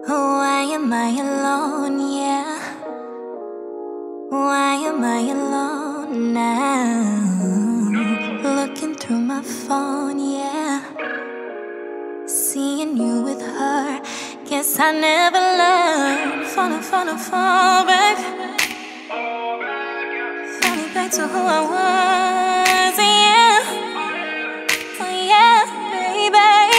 Why am I alone, yeah? Why am I alone now? Looking through my phone, yeah. Seeing you with her, guess I never learned. Fall back. Falling back to who I was, yeah. Oh yeah, baby.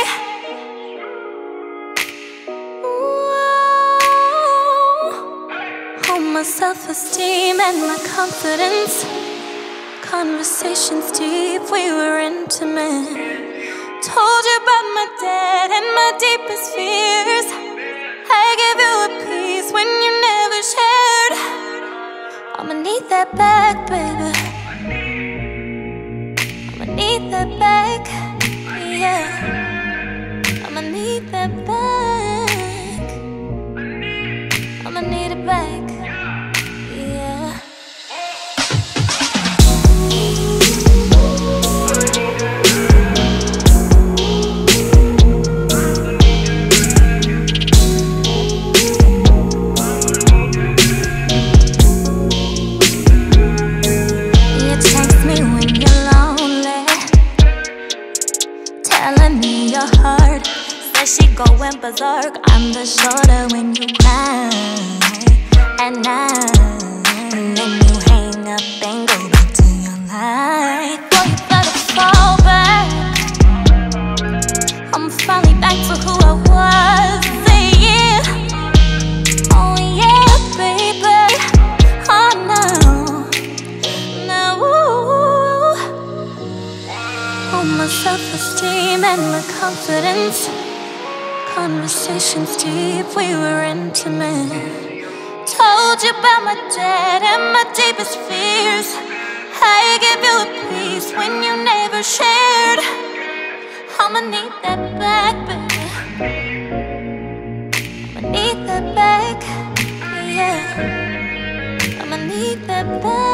Whoa. Oh, my self-esteem and my confidence. Conversations deep, we were intimate. Told you about my dad and my deepest fears. I gave you a piece when you never shared. I'ma need that back, baby. I'ma need that back, yeah. I'ma need that back. I'ma need it back, yeah. Telling me your heart says she going berserk. I'm the shoulder when you cry at night, and then you hang up and go back to your life. Boy, you better fall back. I'm finally back to who I was, yeah. Oh yeah, baby. Oh no, no. Oh, my self-esteem and my confidence. Conversations deep, we were intimate. Told you about my dad and my deepest fears. I gave you a piece when you never shared. I'ma need that back, baby. I'ma need that back, yeah. I'ma need that back.